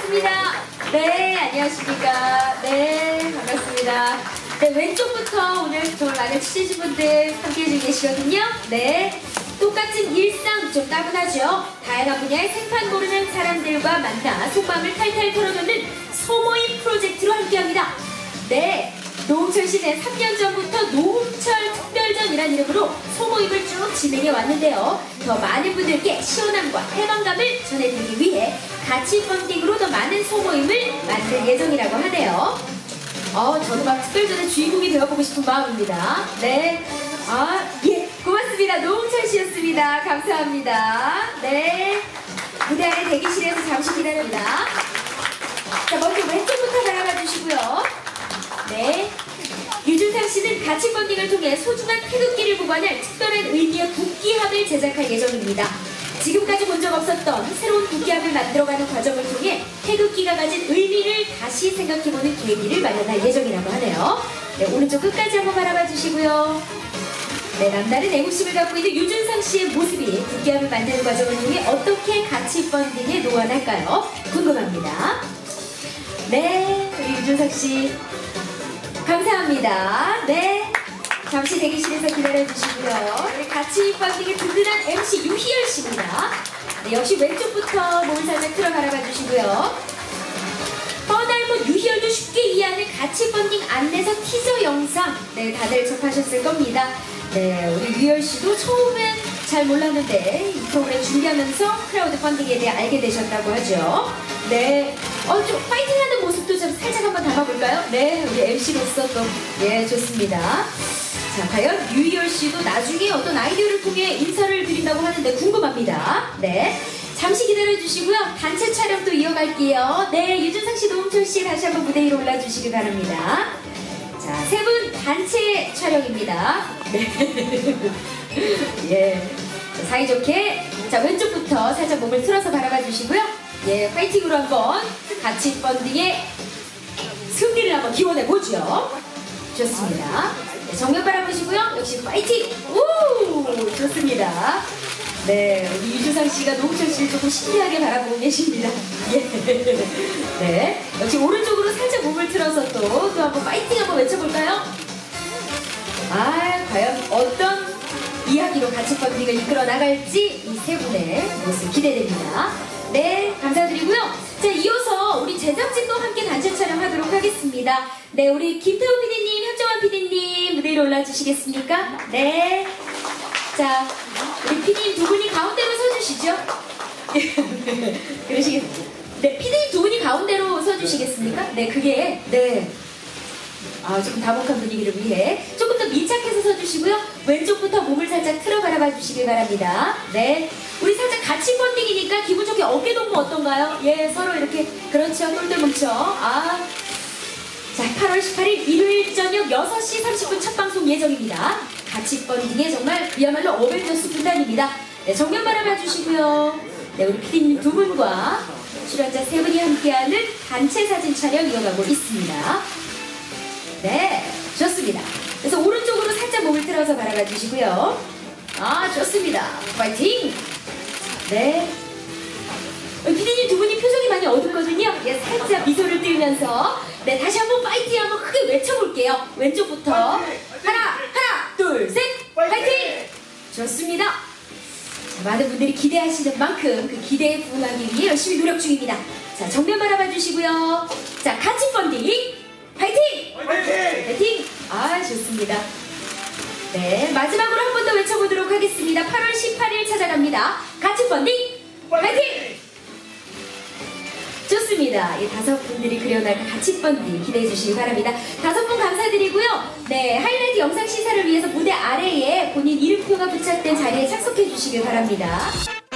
반갑습니다. 네, 안녕하십니까. 네, 반갑습니다. 네, 왼쪽부터 오늘 저를 많은 취재진분들 함께해 주고 계시거든요. 네, 똑같은 일상 좀 따분하죠. 다양한 분야의 생판 모르는 사람들과 만나 속마음을 탈탈 털어놓는 소모임 프로젝트로 함께합니다. 네, 노홍철시는 3년 전부터 노홍철 특별전이라는 이름으로 소모임을 쭉 진행해 왔는데요. 더 많은 분들께 시원함과 해방감을 전해드리기 위해 가치 펀딩으로 더 많은 소모임을 만들 예정이라고 하네요. 저도 막 특별전의 주인공이 되어보고 싶은 마음입니다. 네, 예, 고맙습니다. 노홍철 씨였습니다. 감사합니다. 네, 무대 안에 대기실에서 잠시 기다립니다. 자, 먼저 왼쪽부터 바라봐 주시고요. 네, 유준상 씨는 가치 펀딩을 통해 소중한 태극기를 보관할 특별한 의미의 국기합을 제작할 예정입니다. 지금까지 본 적 없었던 새로운 국기합을 만들어가는 과정을 통해 태극기가 가진 의미를 다시 생각해보는 계기를 마련할 예정이라고 하네요. 네, 오른쪽 끝까지 한번 바라봐 주시고요. 네, 남다른 애국심을 갖고 있는 유준상 씨의 모습이 국기합을 만드는 과정을 통해 어떻게 가치 펀딩에 노안할까요? 궁금합니다. 네, 우리 유준상 씨 감사합니다. 네, 잠시 대기실에서 기다려주시고요. 우리 가치 펀딩의 든든한 MC 유희열 씨입니다. 네, 역시 왼쪽부터 몸을 살짝 틀어 바라봐 주시고요. 뻔할못 유희열도 쉽게 이해하는 가치 펀딩 안내서 티저 영상, 네, 다들 접하셨을 겁니다. 네, 우리 유희열 씨도 처음엔 잘 몰랐는데 이 프로그램 준비하면서 크라우드 펀딩에 대해 알게 되셨다고 하죠. 네, 좀 파이팅하는 모습도 좀 살짝 한번 담아볼까요? 네, 우리 MC로서 또, 예, 좋습니다. 자, 과연 유희열 씨도 나중에 어떤 아이디어를 통해 인사를 드린다고 하는데 궁금합니다. 네, 잠시 기다려주시고요. 단체 촬영 또 이어갈게요. 네, 유준상 씨, 노홍철 씨 다시 한번 무대 위로 올라주시기 바랍니다. 자, 세 분 단체 촬영입니다. 네. 예. 자, 사이좋게. 자, 왼쪽부터 살짝 몸을 틀어서 바라봐 주시고요. 예, 파이팅으로 한번 가치 펀딩의 승리를 한번 기원해보죠. 좋습니다. 네, 정면 바라보시고요. 역시 파이팅! 우! 좋습니다. 네, 우리 유준상 씨가 노홍철 씨를 조금 신기하게 바라보고 계십니다. 예. 네, 역시 오른쪽으로 살짝 몸을 틀어서 또 한번 파이팅 한번 외쳐볼까요? 과연 어떤 이야기로 가치 펀딩을 이끌어 나갈지 이 세 분의 모습 기대됩니다. 네, 감사드리고요. 자, 이어서 우리 제작진도 함께 단체 촬영하도록 하겠습니다. 네, 우리 김태호 PD님, 현정환 PD님 무대 위로 올라주시겠습니까? 네. 자, 우리 PD님 두 분이 가운데로 서주시죠. 그러시겠습니다. 네, PD님 두 분이 가운데로 서주시겠습니까? 네, 그게, 네. 조금 다복한 분위기를 위해 조금 더 밀착해서 서주시고요. 왼쪽부터 몸을 살짝 틀어 바라봐 주시길 바랍니다. 네, 우리 살짝 가치 펀딩이니까 기분 좋게 어깨 동무 어떤가요? 예, 서로 이렇게, 그렇죠, 똘똘 뭉쳐. 자, 8월 18일 일요일 저녁 6시 30분 첫 방송 예정입니다. 가치 펀딩의 정말 그야말로 어벤져스 군단입니다. 네, 정면 바라봐 주시고요. 네, 우리 PD님 두 분과 출연자 세 분이 함께하는 단체 사진 촬영 이어가고 있습니다. 네, 좋습니다. 그래서 오른쪽으로 살짝 몸을 틀어서 바라봐 주시고요. 좋습니다. 파이팅! 네. 피디님 두 분이 표정이 많이 어둡거든요. 예, 살짝 미소를 띄우면서. 네, 다시 한번 파이팅 한번 크게 외쳐볼게요. 왼쪽부터. 하나, 둘, 셋! 파이팅! 좋습니다. 자, 많은 분들이 기대하시는 만큼 그 기대에 부응하기 위해 열심히 노력 중입니다. 자, 정면 바라봐 주시고요. 자, 가치 펀딩! 파이팅! 파이팅! 좋습니다. 네, 마지막으로 한 번 더 외쳐보도록 하겠습니다. 8월 18일 찾아갑니다. 가치 펀딩! 파이팅! 좋습니다. 이 다섯 분들이 그려나갈 가치 펀딩 기대해 주시기 바랍니다. 다섯 분 감사드리고요. 네, 하이라이트 영상 시사를 위해서 무대 아래에 본인 이름표가 부착된 자리에 착석해 주시길 바랍니다.